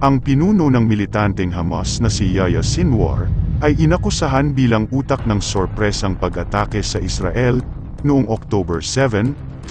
Ang pinuno ng militanteng Hamas na si Yahya Sinwar ay inakusahan bilang utak ng sorpresang pag-atake sa Israel noong October 7,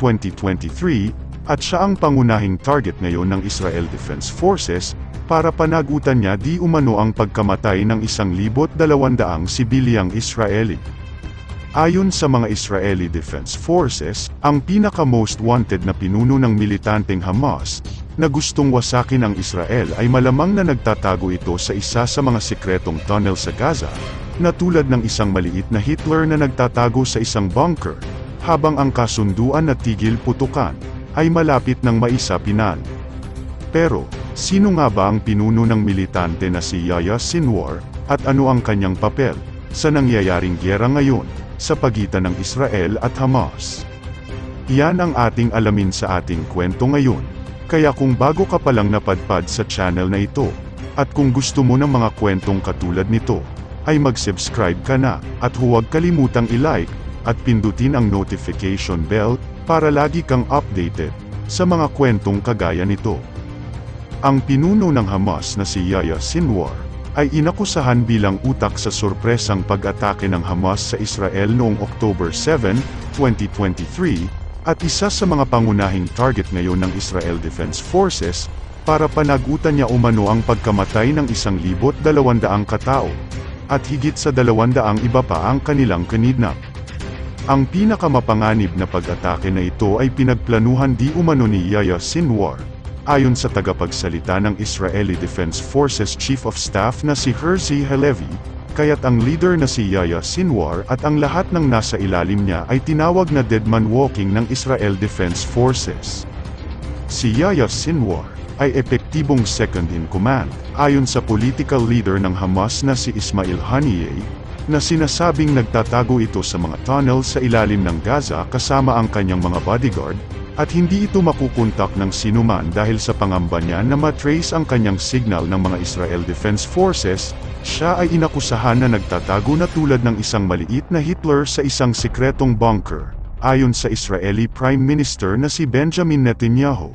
2023, at siya ang pangunahing target ngayon ng Israel Defense Forces para panagutan niya di umano ang pagkamatay ng 1,200 sibilyang Israeli. Ayon sa mga Israeli Defense Forces, ang pinaka-most wanted na pinuno ng militanteng Hamas na gustong wasakin ang Israel ay malamang na nagtatago ito sa isa sa mga sikretong tunnel sa Gaza, na tulad ng isang maliit na Hitler na nagtatago sa isang bunker, habang ang kasunduan na tigil putukan ay malapit ng maisapinan. Pero, sino nga ba ang pinuno ng militante na si Yahya Sinwar, at ano ang kanyang papel sa nangyayaring giyera ngayon sa pagitan ng Israel at Hamas? Iyan ang ating alamin sa ating kwento ngayon. Kaya kung bago ka palang napadpad sa channel na ito, at kung gusto mo ng mga kwentong katulad nito, ay mag-subscribe ka na, at huwag kalimutang i-like, at pindutin ang notification bell, para lagi kang updated sa mga kwentong kagaya nito. Ang pinuno ng Hamas na si Yahya Sinwar ay inakusahan bilang utak sa sorpresang pag-atake ng Hamas sa Israel noong October 7, 2023, at isa sa mga pangunahing target ngayon ng Israel Defense Forces para panagutan niya umano ang pagkamatay ng 1,200 katao, at higit sa 200 iba pa ang kanilang kinidnap. Ang pinakamapanganib na pag-atake na ito ay pinagplanuhan di umano ni Yahya Sinwar, ayon sa tagapagsalita ng Israeli Defense Forces Chief of Staff na si Herzi Halevi, kaya't ang leader na si Yahya Sinwar at ang lahat ng nasa ilalim niya ay tinawag na dead man walking ng Israel Defense Forces. Si Yahya Sinwar ay epektibong second in command, ayon sa political leader ng Hamas na si Ismail Haniyeh, na sinasabing nagtatago ito sa mga tunnel sa ilalim ng Gaza kasama ang kanyang mga bodyguard, at hindi ito makukontak ng sinuman dahil sa pangamba niya na matrace ang kanyang signal ng mga Israel Defense Forces. Siya ay inakusahan na nagtatago na tulad ng isang maliit na Hitler sa isang sikretong bunker, ayon sa Israeli Prime Minister na si Benjamin Netanyahu.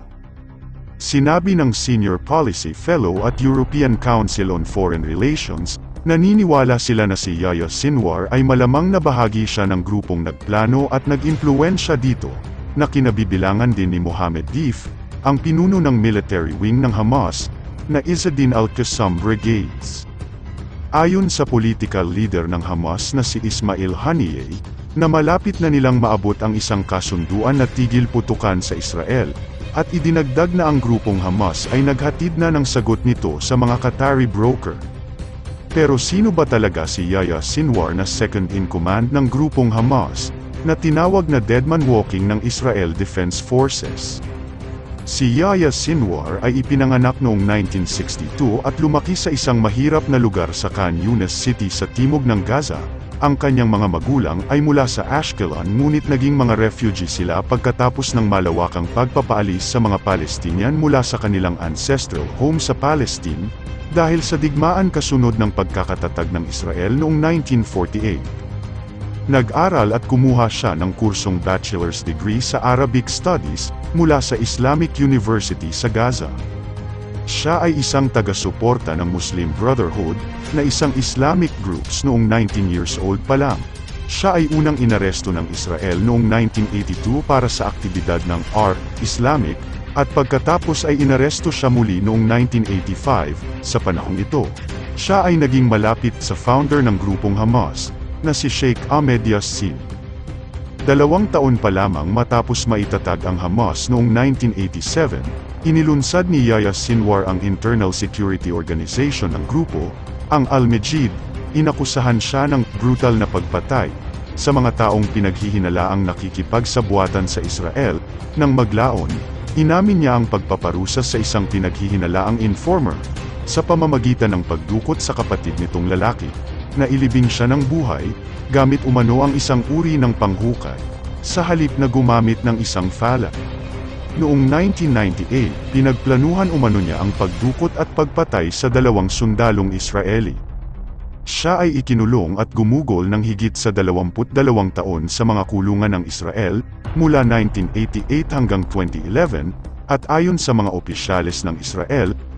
Sinabi ng Senior Policy Fellow at European Council on Foreign Relations, naniniwala sila na si Yahya Sinwar ay malamang na bahagi siya ng grupong nagplano at nag-impluwensya dito, na kinabibilangan din ni Mohammed Deif, ang pinuno ng military wing ng Hamas, na Izzeddin al-Qassam Brigades. Ayon sa political leader ng Hamas na si Ismail Haniyeh, na malapit na nilang maabot ang isang kasunduan na tigil putukan sa Israel, at idinagdag na ang grupong Hamas ay naghatid na ng sagot nito sa mga Qatari broker. Pero sino ba talaga si Yahya Sinwar na second in command ng grupong Hamas, na tinawag na dead man walking ng Israel Defense Forces? Si Yahya Sinwar ay ipinanganak noong 1962 at lumaki sa isang mahirap na lugar sa Khan Younis City sa timog ng Gaza. Ang kanyang mga magulang ay mula sa Ashkelon, ngunit naging mga refugee sila pagkatapos ng malawakang pagpapaalis sa mga Palestinian mula sa kanilang ancestral home sa Palestine, dahil sa digmaan kasunod ng pagkakatatag ng Israel noong 1948. Nag-aral at kumuha siya ng kursong bachelor's degree sa Arabic Studies mula sa Islamic University sa Gaza. Siya ay isang taga-suporta ng Muslim Brotherhood, na isang Islamic groups noong 19 years old pa lang. Siya ay unang inaresto ng Israel noong 1982 para sa aktibidad ng Ark Islamic, at pagkatapos ay inaresto siya muli noong 1985. Sa panahong ito, siya ay naging malapit sa founder ng grupong Hamas, na si Sheikh Ahmed Yassin. 2 taon pa lamang matapos maitatag ang Hamas noong 1987, inilunsad ni Yahya Sinwar ang Internal Security Organization ng grupo, ang Al-Majid. Inakusahan siya ng brutal na pagpatay sa mga taong pinaghihinalaang nakikipagsabuatan sa Israel. Nang maglaon, inamin niya ang pagpaparusa sa isang pinaghihinalaang informer sa pamamagitan ng pagdukot sa kapatid nitong lalaki, na ilibing siya ng buhay, gamit umano ang isang uri ng panghukay, sa halip na gumamit ng isang fala. Noong 1998, pinagplanuhan umano niya ang pagdukot at pagpatay sa 2 sundalong Israeli. Siya ay ikinulong at gumugol ng higit sa 22 taon sa mga kulungan ng Israel, mula 1988 hanggang 2011, at ayon sa mga opisyales ng Israel,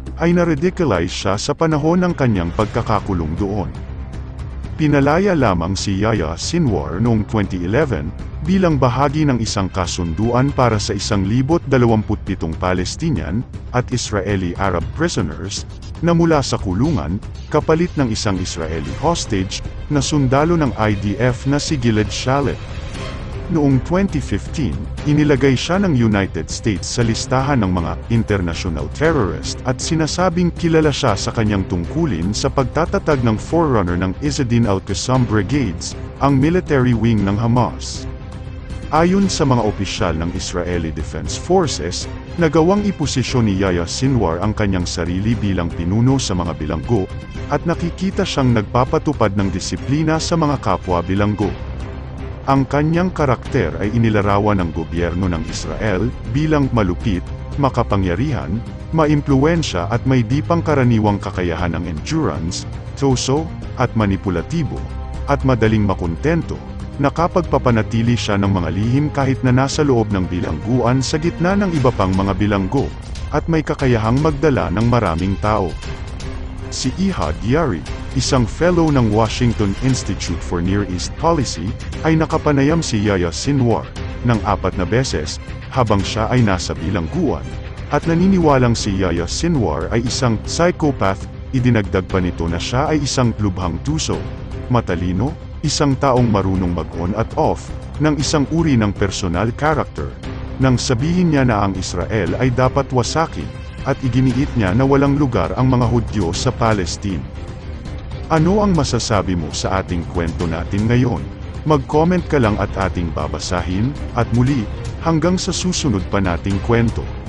ay na-ridiculize siya sa panahon ng kanyang pagkakakulong doon. Pinalaya lamang si Yahya Sinwar noong 2011 bilang bahagi ng isang kasunduan para sa 1,027 Palestinian at Israeli Arab prisoners na mula sa kulungan, kapalit ng isang Israeli hostage na sundalo ng IDF na si Gilad Shalit. Noong 2015, inilagay siya ng United States sa listahan ng mga international terrorist at sinasabing kilala siya sa kanyang tungkulin sa pagtatatag ng forerunner ng Izzuddin al-Qassam Brigades, ang military wing ng Hamas. Ayon sa mga opisyal ng Israeli Defense Forces, nagawang iposisyon ni Yahya Sinwar ang kanyang sarili bilang pinuno sa mga bilanggo, at nakikita siyang nagpapatupad ng disiplina sa mga kapwa bilanggo. Ang kanyang karakter ay inilarawan ng gobyerno ng Israel bilang malupit, makapangyarihan, maimpluwensya at may di pangkaraniwang kakayahan ng endurance, toso, at manipulatibo, at madaling makontento. Nakapagpapanatili siya ng mga lihim kahit na nasa loob ng bilangguan sa gitna ng iba pang mga bilanggo, at may kakayahang magdala ng maraming tao. Si Ihad Yari, isang fellow ng Washington Institute for Near East Policy, ay nakapanayam si Yahya Sinwar ng 4 na beses habang siya ay nasa bilangguan, at naniniwalang si Yahya Sinwar ay isang psychopath. Idinagdag pa nito na siya ay isang lubhang tuso, matalino, isang taong marunong mag-on at off, ng isang uri ng personal character, nang sabihin niya na ang Israel ay dapat wasakin, at iginiit niya na walang lugar ang mga Hudyo sa Palestine. Ano ang masasabi mo sa ating kwento natin ngayon? Mag-comment ka lang at ating babasahin, at muli, hanggang sa susunod pa nating kwento.